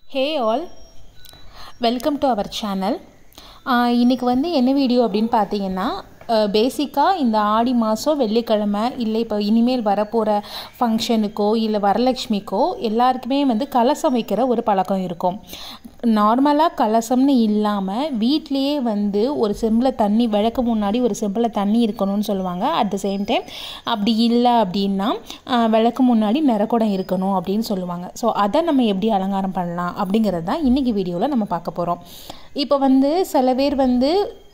Hey all, welcome to our channel. இன்னைக்கு வந்து என்ன வீடியோ அப்படினு பாத்தீங்கன்னா பேசிக்கா இந்த ஆடி மாசம் வெள்ளிக்கிழமை இல்ல இப்ப இனிமேல் வரப்போற ஃபங்க்ஷனுக்கோ இல்ல வரலட்சுமிக்கோ எல்லாருக்குமே வந்து கலசம் வைக்கிற ஒரு பழக்கம் இருக்கும். நார்மலா கலசம்னு இல்லாம வீட்லயே வந்து ஒரு செம்புல தண்ணி விளக்கு முன்னாடி ஒரு செம்புல தண்ணி இருக்கணும்னு சொல்லுவாங்க. at the same time அப்படி இல்ல அப்படினா விளக்கு முன்னாடி நிறகுடம் இருக்கணும் அப்படினு சொல்லுவாங்க. சோ அத நம்ம எப்படி அலங்காரம் பண்ணலாம் அப்படிங்கறது தான் இன்னைக்கு வீடியோல நம்ம பார்க்க போறோம். இப்போ வந்து சில பேர் வந்து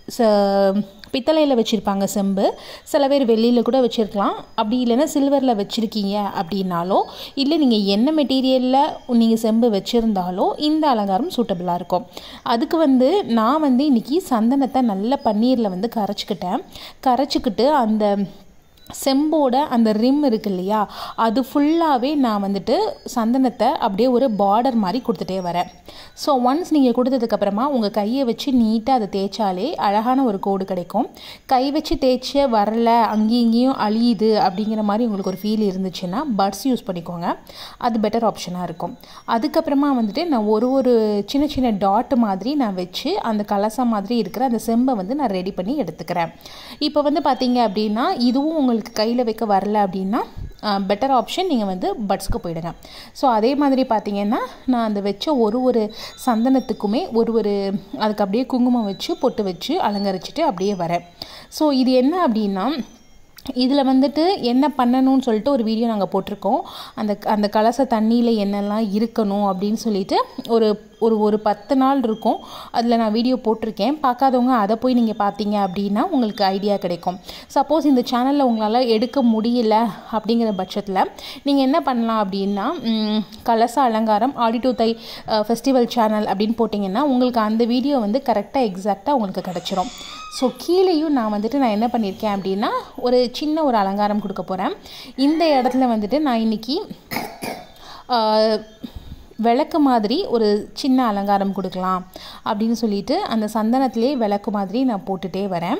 பித்தளையில வச்சிருப்பாங்க செம்பு, சில பேர் வெள்ளியில கூட வச்சிருக்கலாம். அப்படி இல்லனா சில்வர்ல வச்சிருக்கீங்க அப்படினாலோ இல்ல நீங்க என்ன மெட்டீரியல்ல நீங்க செம்பு வச்சிருந்தாலோ இந்த அலங்காரம் சூட்டபிளா இருக்கும். அதுக்கு வந்து நான் வந்து இன்னைக்கு சந்தனத்தை நல்ல பன்னீர்ல வந்து கரைச்சிக்கிட்டு அந்த செம்போட அந்த ரிம் இருக்கு இல்லையா அது ஃபுல்லாவே நான் வந்துட்டு சந்தனத்தை அப்படியே ஒரு பார்டர் மாதிரி கொடுத்துட்டே வரேன். ஸோ ஒன்ஸ் நீங்கள் கொடுத்ததுக்கு அப்புறமா உங்கள் கையை வச்சு நீட்டாக அதை தேய்ச்சாலே அழகான ஒரு கோடு கிடைக்கும். கை வச்சு தேய்ச்ச வரல அங்கேயும் இங்கேயும் அழியுது அப்படிங்கிற மாதிரி உங்களுக்கு ஒரு ஃபீல் இருந்துச்சுன்னா பட்ஸ் யூஸ் பண்ணிக்கோங்க, அது பெட்டர் ஆப்ஷனாக இருக்கும். அதுக்கப்புறமா வந்துட்டு நான் ஒரு சின்ன சின்ன டாட் மாதிரி நான் வச்சு அந்த கலசம் மாதிரி இருக்கிற அந்த செம்பை வந்து நான் ரெடி பண்ணி எடுத்துக்கிறேன். இப்போ வந்து பார்த்தீங்க அப்படின்னா இதுவும் உங்களுக்கு கையில் வைக்க வரல அப்படின்னா பெட்டர் ஆப்ஷன் நீங்கள் வந்து பட்ஸ்க்கு போயிடுங்க. ஸோ அதே மாதிரி பார்த்தீங்கன்னா நான் அந்த வச்ச ஒரு சந்தனத்துக்குமே அதுக்கு அப்படியே குங்குமம் வச்சு பொட்டு வச்சு அலங்கரிச்சுட்டு அப்படியே வரேன். ஸோ இது என்ன அப்படின்னா இதில் வந்துட்டு என்ன பண்ணணும்னு சொல்லிட்டு ஒரு வீடியோ நாங்கள் போட்டிருக்கோம். அந்த கலச தண்ணியில் என்னெல்லாம் இருக்கணும் அப்படின்னு சொல்லிட்டு ஒரு 10 நாள் இருக்கும். அதில் நான் வீடியோ போட்டிருக்கேன். பார்க்காதவங்க அதை போய் நீங்கள் பார்த்தீங்க அப்படின்னா உங்களுக்கு ஐடியா கிடைக்கும். சப்போஸ் இந்த சேனலில் உங்களால் எடுக்க முடியல அப்படிங்கிற பட்சத்தில் நீங்கள் என்ன பண்ணலாம் அப்படின்னா கலச அலங்காரம் ஆடி டு தை ஃபெஸ்டிவல் சேனல் அப்படின்னு போட்டிங்கன்னா உங்களுக்கு அந்த வீடியோ வந்து கரெக்டாக எக்ஸாக்டாக உங்களுக்கு கிடச்சிரும். ஸோ கீழேயும் நான் என்ன பண்ணியிருக்கேன் அப்படின்னா ஒரு சின்ன ஒரு அலங்காரம் கொடுக்க போகிறேன். இந்த இடத்துல வந்துட்டு நான் இன்றைக்கி விளக்கு மாதிரி ஒரு சின்ன அலங்காரம் கொடுக்கலாம் அப்படின்னு சொல்லிட்டு அந்த சந்தனத்திலே விளக்கு மாதிரி நான் போட்டுகிட்டே வரேன்.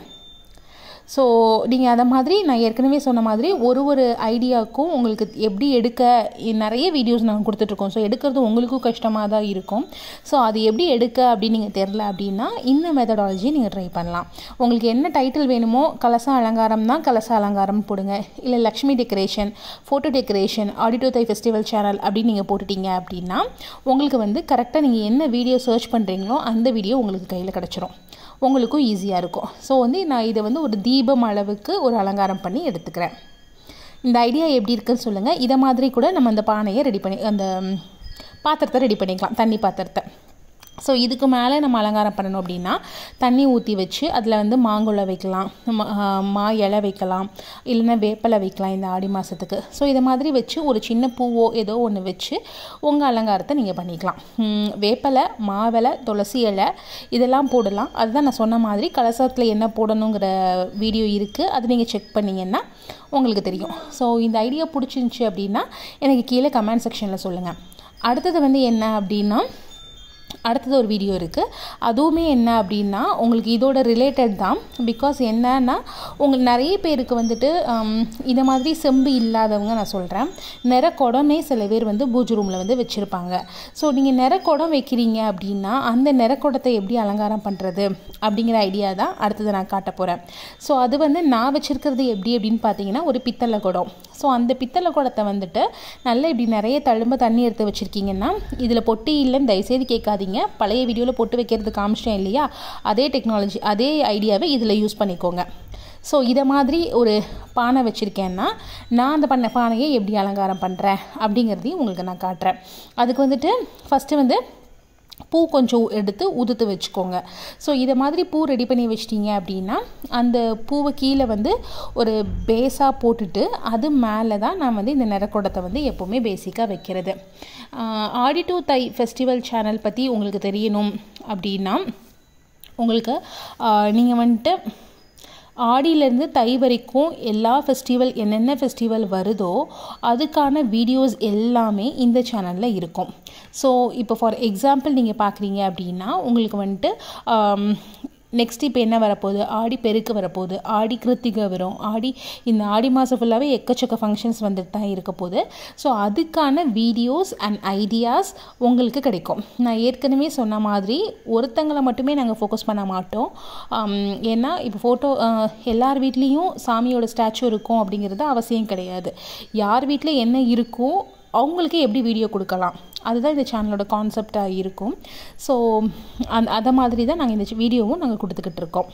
ஸோ நீங்கள் அதை மாதிரி நான் ஏற்கனவே சொன்ன மாதிரி ஒரு ஐடியாவுக்கும் உங்களுக்கு எப்படி எடுக்க நிறைய வீடியோஸ் நாங்கள் கொடுத்துட்ருக்கோம். ஸோ எடுக்கிறது உங்களுக்கும் கஷ்டமாக தான் இருக்கும். ஸோ அது எப்படி எடுக்க அப்படின்னு நீங்கள் தெரில அப்படின்னா இந்த மெத்தடாலஜி நீங்கள் ட்ரை பண்ணலாம். உங்களுக்கு என்ன டைட்டில் வேணுமோ கலச அலங்காரம் தான் கலச அலங்காரம் போடுங்க, இல்லை Lakshmi decoration, photo decoration, Aadi to Thai festival channel அப்படின்னு நீங்கள் போட்டுட்டீங்க அப்படின்னா உங்களுக்கு வந்து கரெக்டாக நீங்கள் என்ன வீடியோ சர்ச் பண்ணுறீங்களோ அந்த வீடியோ உங்களுக்கு கையில் கிடச்சிரும், உங்களுக்கும் ஈஸியாக இருக்கும். ஸோ வந்து நான் இதை வந்து ஒரு தீபம் அளவுக்கு ஒரு அலங்காரம் பண்ணி எடுத்துக்கிறேன். இந்த ஐடியா எப்படி இருக்குன்னு சொல்லுங்கள். இதை மாதிரி கூட நம்ம அந்த பானையை ரெடி பண்ணி அந்த பாத்திரத்தை ரெடி பண்ணிக்கலாம், தண்ணி பாத்திரத்தை. ஸோ இதுக்கு மேலே நம்ம அலங்காரம் பண்ணணும் அப்படின்னா தண்ணி ஊற்றி வச்சு அதில் வந்து மாங்குளை வைக்கலாம், மா இலை வைக்கலாம், இல்லைன்னா வேப்பலை வைக்கலாம் இந்த ஆடி மாதத்துக்கு. ஸோ இதை மாதிரி வச்சு ஒரு சின்ன பூவோ ஏதோ ஒன்று வச்சு உங்கள் அலங்காரத்தை நீங்கள் பண்ணிக்கலாம். வேப்பலை, மாவிலை, துளசி இலை இதெல்லாம் போடலாம். அதுதான் நான் சொன்ன மாதிரி கலசத்தில் என்ன போடணுங்கிற வீடியோ இருக்குது, அது நீங்கள் செக் பண்ணிங்கன்னா உங்களுக்கு தெரியும். ஸோ இந்த ஐடியா பிடிச்சிருந்துச்சி அப்படின்னா எனக்கு கீழே கமெண்ட் செக்ஷனில் சொல்லுங்கள். அடுத்தது வந்து என்ன அப்படின்னா அடுத்தது ஒரு வீடியோ இருக்குது. அதுவுமே என்ன அப்படின்னா உங்களுக்கு இதோட ரிலேட்டட் தான். பிகாஸ் என்னன்னா உங்களுக்கு நிறைய பேருக்கு வந்துட்டு இந்த மாதிரி செம்பு இல்லாதவங்க நான் சொல்கிறேன், நிறக்குடமே சில பேர் வந்து பூஜை ரூமில் வந்து வச்சுருப்பாங்க. ஸோ நீங்கள் நிறக்குடம் வைக்கிறீங்க அப்படின்னா அந்த நிறக்குடத்தை எப்படி அலங்காரம் பண்ணுறது அப்படிங்கிற ஐடியா தான் அடுத்தது நான் காட்ட போகிறேன். ஸோ அது வந்து நான் வச்சுருக்கிறது எப்படி அப்படின்னு பார்த்தீங்கன்னா ஒரு பித்தளை குடம். ஸோ அந்த பித்தளை குடத்தை வந்துட்டு நல்லா இப்படி நிறைய தழும்ப தண்ணி எடுத்து வச்சுருக்கீங்கன்னா இதில் பொட்டி இல்லைன்னு தயவுசெய்து கேட்காதீங்க. பழைய வீடியோவில் போட்டு வைக்கிறது காமிச்சிட்டேன் இல்லையா, அதே டெக்னாலஜி அதே ஐடியாவை இதில் யூஸ் பண்ணிக்கோங்க. ஸோ இதை மாதிரி ஒரு பானை வச்சுருக்கேன்னா நான் அந்த பானையை எப்படி அலங்காரம் பண்ணுறேன் அப்படிங்கிறதையும் உங்களுக்கு நான் காட்டுறேன். அதுக்கு வந்துட்டு ஃபஸ்ட்டு வந்து பூ கொஞ்சம் எடுத்து உதுத்து வச்சுக்கோங்க. ஸோ இதை மாதிரி பூ ரெடி பண்ணி வச்சிட்டிங்க அப்படின்னா அந்த பூவை கீழே வந்து ஒரு பேஸாக போட்டுட்டு அது மேலே தான் நான் வந்து இந்த நிறக்குடத்தை வந்து எப்போவுமே பேசிக்காக வைக்கிறது. ஆடி டு தை ஃபெஸ்டிவல் சேனல் பற்றி உங்களுக்கு தெரியணும் அப்படின்னா உங்களுக்கு நீங்கள் வந்துட்டு ஆடியிலேருந்து தை வரைக்கும் எல்லா ஃபெஸ்டிவல் என்னென்ன ஃபெஸ்டிவல் வருதோ அதுக்கான வீடியோஸ் எல்லாமே இந்த சேனலில் இருக்கும். ஸோ இப்போ ஃபார் எக்ஸாம்பிள் நீங்கள் பார்க்குறீங்க அப்படின்னா உங்களுக்கு வந்துட்டு நெக்ஸ்ட் இப்போ என்ன வரப்போகுது, ஆடி பெருக்கு வரப்போகுது, ஆடி கிருத்திகை வரும், இந்த ஆடி மாதம் ஃபுல்லாகவே எக்கச்சக்க ஃபங்க்ஷன்ஸ் வந்துட்டு தான் இருக்க போகுது. ஸோ அதுக்கான வீடியோஸ் அண்ட் ஐடியாஸ் உங்களுக்கு கிடைக்கும். நான் ஏற்கனவே சொன்ன மாதிரி ஒருத்தங்களை மட்டுமே நாங்கள் ஃபோக்கஸ் பண்ண மாட்டோம். ஏன்னா இப்போ ஃபோட்டோ எல்லார் வீட்லேயும் சாமியோட ஸ்டாச்சு இருக்கும் அப்படிங்கிறது அவசியம் கிடையாது. யார் வீட்டில் என்ன இருக்கோ அவங்களுக்கு எப்படி வீடியோ கொடுக்கலாம், அதுதான் இந்த சேனலோட கான்செப்டாக இருக்கும். ஸோ அதை மாதிரி தான் நாங்கள் இந்த வீடியோவும் நாங்கள் கொடுத்துக்கிட்டு இருக்கோம்.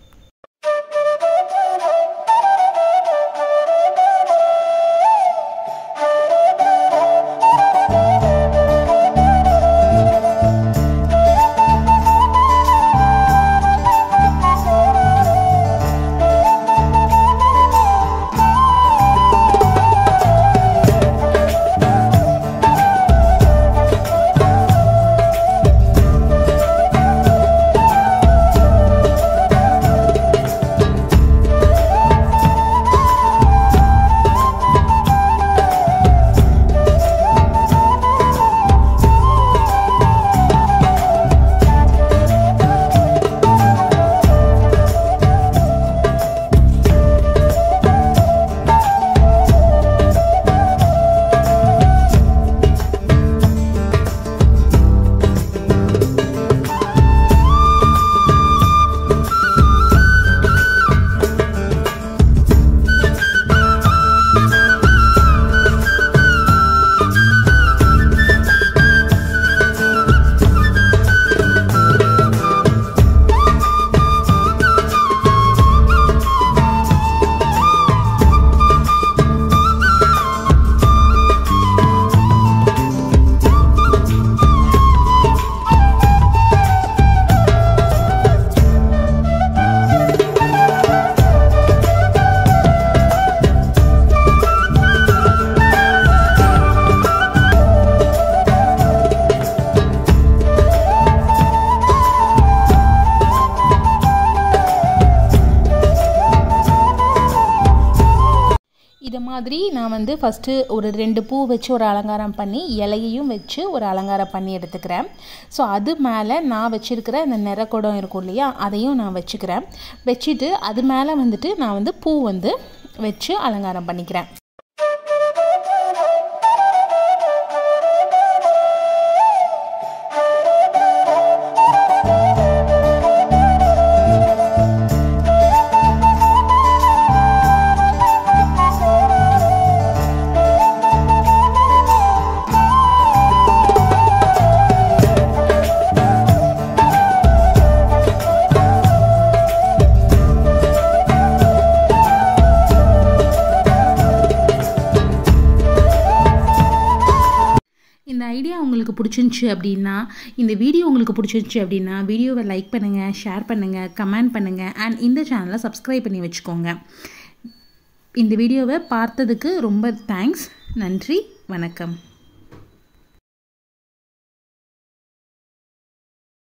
இதை மாதிரி நான் வந்து ஃபஸ்ட்டு ஒரு 2 பூ வச்சு ஒரு அலங்காரம் பண்ணி இலையையும் வச்சு ஒரு அலங்காரம் பண்ணி எடுத்துக்கிறேன். ஸோ அது மேலே நான் வச்சுருக்கிற இந்த நிறக்குடம் இருக்கும் இல்லையா, அதையும் நான் வச்சுக்கிறேன். வச்சுட்டு அது மேலே வந்துட்டு நான் வந்து பூ வந்து வச்சு அலங்காரம் பண்ணிக்கிறேன். இந்த ஐடியா உங்களுக்கு பிடிச்சிருந்துச்சி அப்படின்னா, இந்த வீடியோ உங்களுக்கு பிடிச்சிருந்துச்சி அப்படின்னா வீடியோவை லைக் பண்ணுங்கள், ஷேர் பண்ணுங்கள், கமெண்ட் பண்ணுங்கள் அண்ட் இந்த சேனலை சப்ஸ்கிரைப் பண்ணி வச்சுக்கோங்க. இந்த வீடியோவை பார்த்ததுக்கு ரொம்ப தேங்க்ஸ். நன்றி, வணக்கம்.